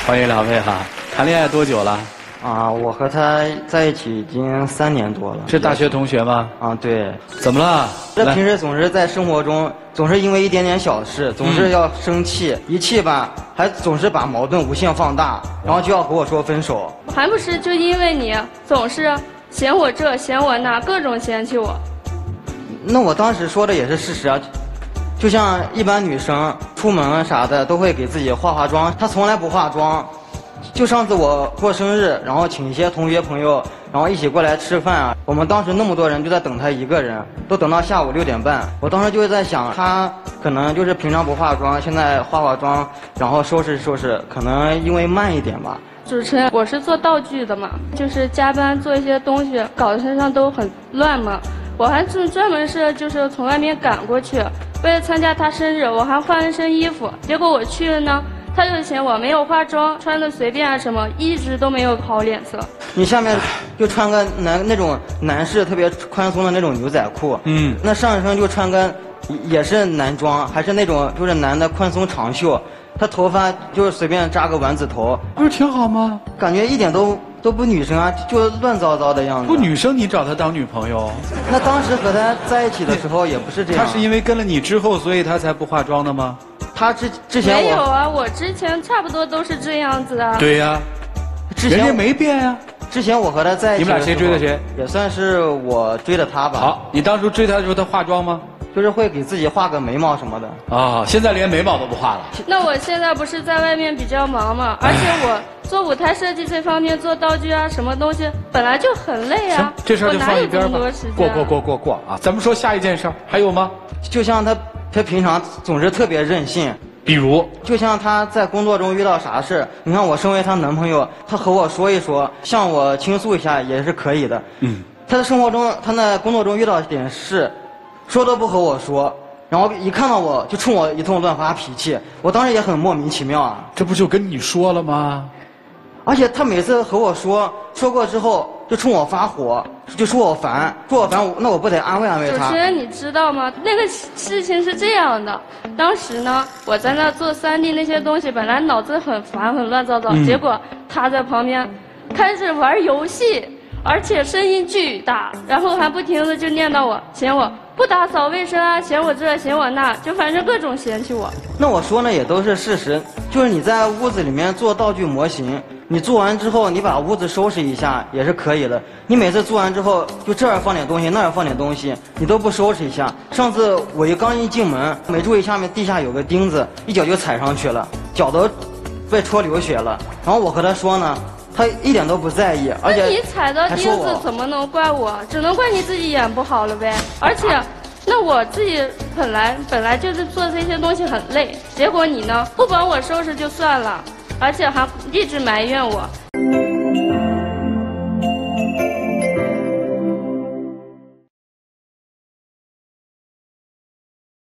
欢迎两位哈，谈恋爱多久了？ 啊，我和他在一起已经3年多了。 是大学同学吗？ 啊，对。 怎么了？ 这平时总是在生活中，总是因为一点点小事，总是要生气，一气吧，还总是把矛盾无限放大，然后就要和我说分手。 还不是就因为你总是嫌我这嫌我那，各种嫌弃我。 那我当时说的也是事实啊。就像一般女生出门啥的都会给自己化化妆，她从来不化妆。就上次我过生日，然后请一些同学朋友，然后一起过来吃饭啊。我们当时那么多人就在等她一个人，都等到下午6点半。我当时就在想，她可能就是平常不化妆，现在化化妆，然后收拾收拾，可能因为慢一点吧。 主持人，我是做道具的嘛，就是加班做一些东西，搞得身上都很乱嘛。我还专门是就是从外面赶过去，为了参加他生日，我还换了身衣服。结果我去了呢，他就嫌我没有化妆，穿的随便啊什么，一直都没有好脸色。 你下面就穿个那种男士特别宽松的那种牛仔裤，那上身就穿个也是男装，还是那种就是男的宽松长袖，他头发就是随便扎个丸子头， 不是挺好吗？ 感觉一点都不女生啊，就乱糟糟的样子。 不女生，你找她当女朋友？ 那当时和她在一起的时候也不是这样。 她是因为跟了你之后，所以她才不化妆的吗？ 她之前没有啊，我之前差不多都是这样子啊。 对呀，人家没变呀。 之前我和她在一起， 你们俩谁追的谁？ 也算是我追的她吧。 好，你当初追她的时候，她化妆吗？ 就是会给自己画个眉毛什么的。 啊，现在连眉毛都不画了。 那我现在不是在外面比较忙嘛，而且我做舞台设计这方面做道具啊，什么东西本来就很累啊。 行，这事儿就放一边吧。过啊！咱们说下一件事儿，还有吗？ 就像他平常总是特别任性。 比如， 就像他在工作中遇到啥事，你看我身为他男朋友，他和我说一说，向我倾诉一下也是可以的。他在生活中，他在工作中遇到点事，说都不和我说，然后一看到我就冲我一通乱发脾气，我当时也很莫名其妙啊。 这不就跟你说了吗？ 而且他每次和我说过之后，就冲我发火，就说我烦，那我不得安慰安慰他。 主持人，你知道吗？那个事情是这样的，当时呢，我在那做3D 那些东西，本来脑子很烦，很乱糟糟，结果他在旁边开始玩游戏，而且声音巨大，然后还不停的就念叨我，嫌我不打扫卫生啊，嫌我这嫌我那，就反正各种嫌弃我。 那我说呢也都是事实，就是你在屋子里面做道具模型，你做完之后你把屋子收拾一下也是可以的。你每次做完之后就这儿放点东西那儿放点东西，你都不收拾一下。上次我刚一进门没注意下面地下有个钉子，一脚就踩上去了，脚都被戳流血了。然后我和他说呢，他一点都不在意，而且你踩到钉子怎么能怪我？只能怪你自己眼不好了呗。而且，那我自己本来就是做这些东西很累，结果你呢不帮我收拾就算了，而且还一直埋怨我。